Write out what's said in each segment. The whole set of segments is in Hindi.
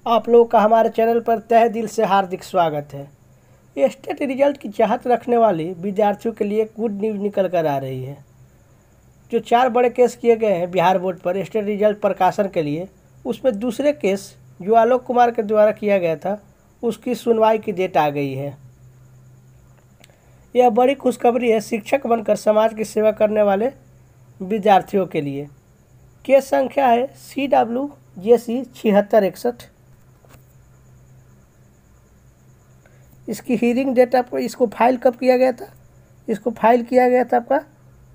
आप लोगों का हमारे चैनल पर तहे दिल से हार्दिक स्वागत है। स्टेट रिजल्ट की चाहत रखने वाले विद्यार्थियों के लिए गुड न्यूज़ निकल कर आ रही है। जो 4 बड़े केस किए गए हैं बिहार बोर्ड पर स्टेट रिजल्ट प्रकाशन के लिए, उसमें दूसरे केस जो आलोक कुमार के द्वारा किया गया था, उसकी सुनवाई की डेट आ गई है। यह बड़ी खुशखबरी है शिक्षक बनकर समाज की सेवा करने वाले विद्यार्थियों के लिए। केस संख्या है CWJC 7661। इसकी हीयरिंग डेट आपको, इसको फाइल कब किया गया था? इसको फाइल किया गया था आपका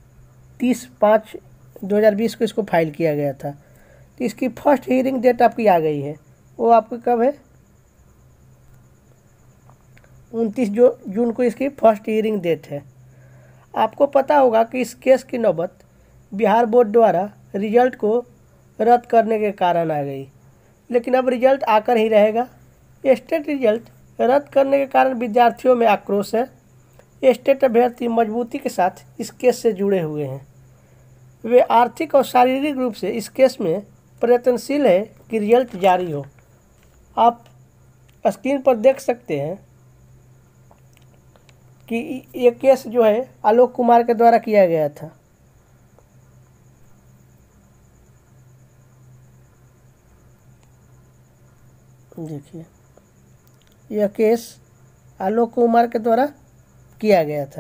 30/5/2020 को इसको फाइल किया गया था। तो इसकी फर्स्ट हीयरिंग डेट आपकी आ गई है। वो आपकी कब है? 29 जून को इसकी फर्स्ट हीयरिंग डेट है। आपको पता होगा कि इस केस की नौबत बिहार बोर्ड द्वारा रिजल्ट को रद्द करने के कारण आ गई, लेकिन अब रिजल्ट आकर ही रहेगा। स्टेट रिजल्ट रद्द करने के कारण विद्यार्थियों में आक्रोश है। स्टेट अभ्यर्थी मजबूती के साथ इस केस से जुड़े हुए हैं। वे आर्थिक और शारीरिक रूप से इस केस में प्रयत्नशील है कि रिजल्ट जारी हो। आप स्क्रीन पर देख सकते हैं कि ये केस जो है आलोक कुमार के द्वारा किया गया था। देखिए, यह केस आलोक कुमार के द्वारा किया गया था।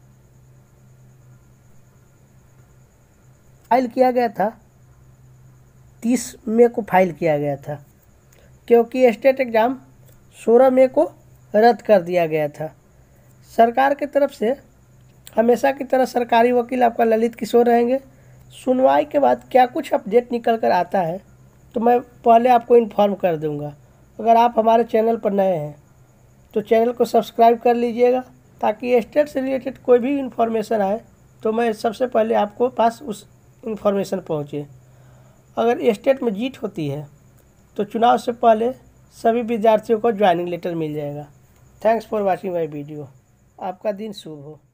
फाइल किया गया था 30 मई को फाइल किया गया था, क्योंकि स्टेट एग्ज़ाम 16 मई को रद्द कर दिया गया था। सरकार की तरफ से हमेशा की तरह सरकारी वकील आपका ललित किशोर रहेंगे। सुनवाई के बाद क्या कुछ अपडेट निकल कर आता है तो मैं पहले आपको इन्फॉर्म कर दूंगा। अगर आप हमारे चैनल पर नए हैं तो चैनल को सब्सक्राइब कर लीजिएगा, ताकि स्टेट से रिलेटेड कोई भी इन्फॉर्मेशन आए तो मैं सबसे पहले आपको पास उस इन्फॉर्मेशन पहुँचे। अगर स्टेट में जीत होती है तो चुनाव से पहले सभी विद्यार्थियों को ज्वाइनिंग लेटर मिल जाएगा। Thanks for watching my video. आपका दिन शुभ हो।